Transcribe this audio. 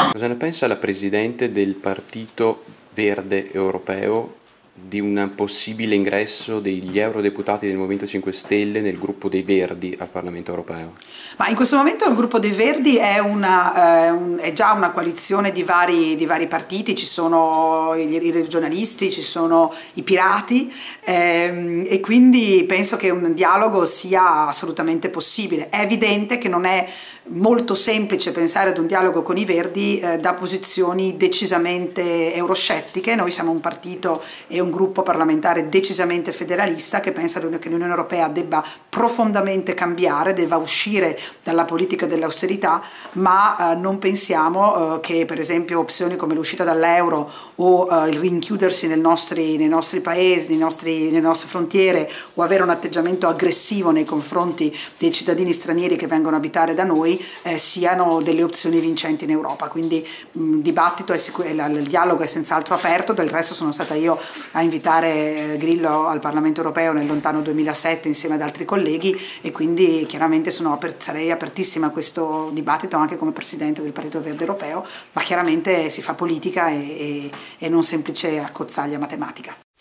Cosa ne pensa la Presidente del Partito Verde Europeo di un possibile ingresso degli eurodeputati del Movimento 5 Stelle nel gruppo dei Verdi al Parlamento Europeo? Ma in questo momento il gruppo dei Verdi è, è già una coalizione di vari partiti, ci sono i regionalisti, ci sono i pirati, e quindi penso che un dialogo sia assolutamente possibile. È evidente che non è molto semplice pensare ad un dialogo con i Verdi da posizioni decisamente euroscettiche. Noi siamo un partito e un gruppo parlamentare decisamente federalista che pensa che l'Unione Europea debba profondamente cambiare, debba uscire dalla politica dell'austerità, ma non pensiamo che per esempio opzioni come l'uscita dall'euro o il rinchiudersi nei nostri paesi, nelle nostre frontiere, o avere un atteggiamento aggressivo nei confronti dei cittadini stranieri che vengono a abitare da noi siano delle opzioni vincenti in Europa. Quindi il dibattito il dialogo è senz'altro aperto. Del resto sono stata io a invitare Grillo al Parlamento Europeo nel lontano 2007 insieme ad altri colleghi, e quindi chiaramente sarei apertissima a questo dibattito anche come Presidente del Partito Verde Europeo, ma chiaramente si fa politica e non semplice accozzaglia matematica.